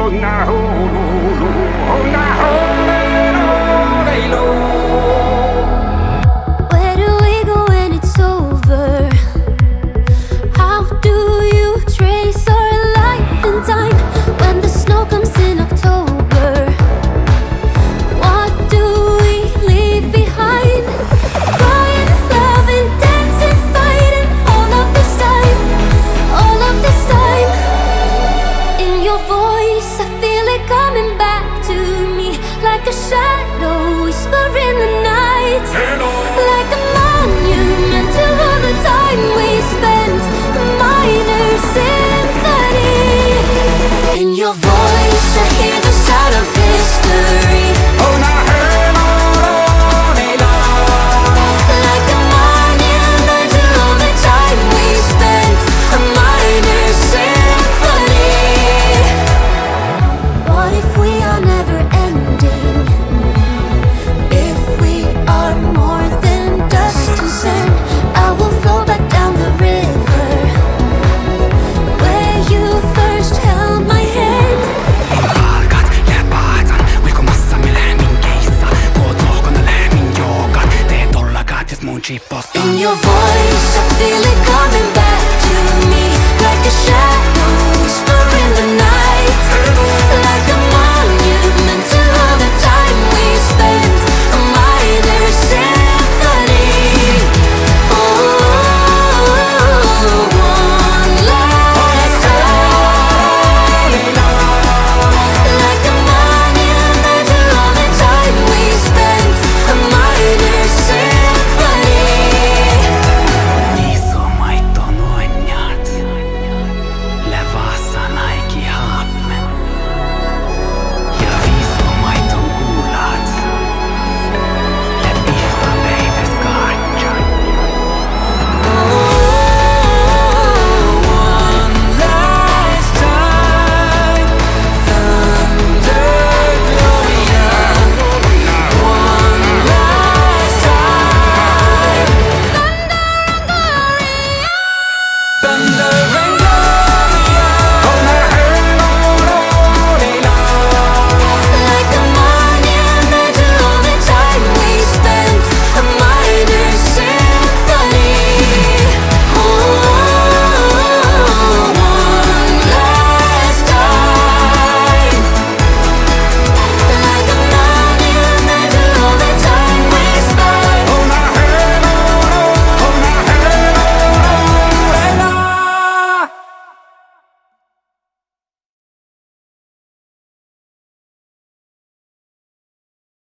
Where do we go when it's over? How do you trace our life in time when the snow comes in October? What do we leave behind? Crying, loving, dancing, fighting, all of this time, all of this time. In your voice I feel it coming back to me, like a shadow whisper in the night, like a monument to all the time we spent, a minor symphony. In your voice